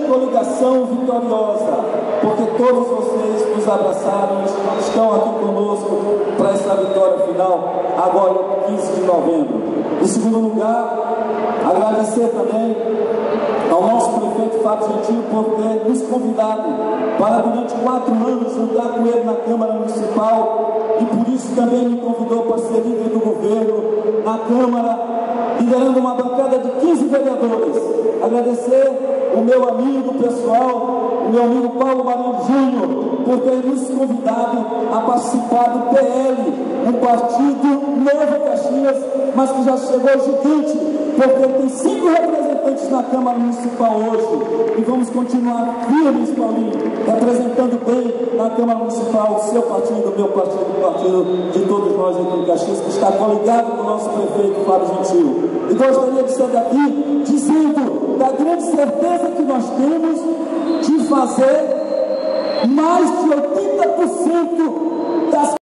coligação vitoriosa, porque todos vocês nos abraçaram, estão aqui conosco para essa vitória final, agora, 15 de novembro. Em segundo lugar, agradecer também ao nosso prefeito Fábio Gentil por ter nos convidado para, durante 4 anos, lutar com ele na Câmara Municipal, e por isso também me convidou para ser líder do governo na Câmara, liderando uma bancada de 15 vereadores. Agradecer o meu amigo pessoal, o meu amigo Paulo Marinho Júnior, por ter nos convidado a participar do PL, um partido novo Caxias, mas que já chegou gigante, porque tem 5 representantes na Câmara Municipal hoje, e vamos continuar firmes, Paulinho, representando bem na Câmara Municipal o seu partido, o meu partido, o partido de todos nós aqui em Caxias, que está coligado com o nosso prefeito Fábio Gentil. E gostaria de sair daqui dizendo da grande certeza que nós temos de fazer mais de 80